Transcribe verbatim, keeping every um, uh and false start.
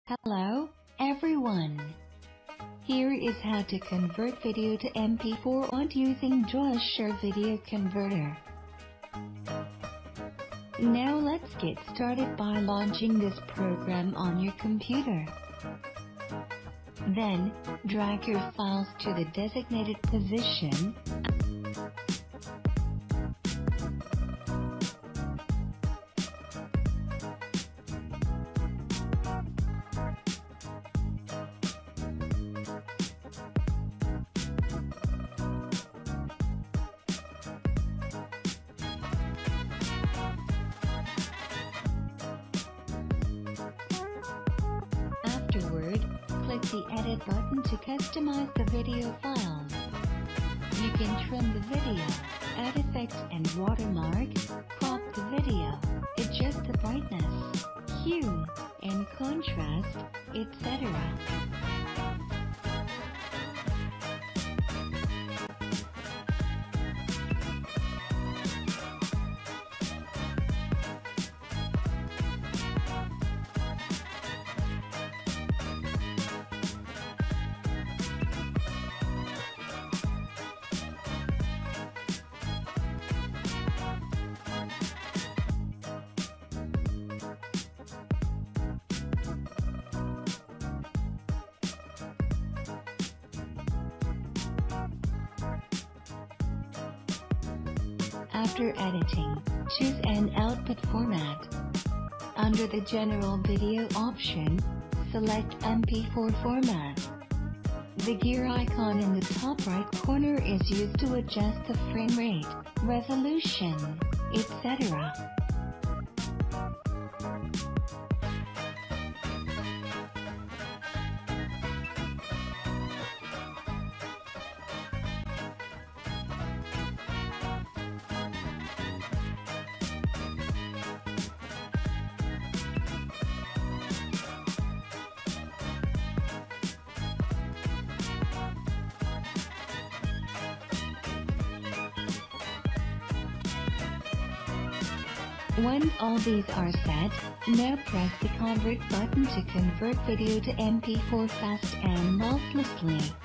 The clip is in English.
Hello, everyone. Here is how to convert video to M P four audio using Joyoshare Video Converter. Now let's get started by launching this program on your computer. Then, drag your files to the designated position. Afterward, click the Edit button to customize the video files. You can trim the video, add effects and watermark, crop the video, adjust the brightness, hue, and contrast, et cetera. After editing, choose an output format. Under the General Video option, select M P four format. The gear icon in the top right corner is used to adjust the frame rate, resolution, et cetera. Once all these are set, now press the Convert button to convert video to M P four fast and losslessly.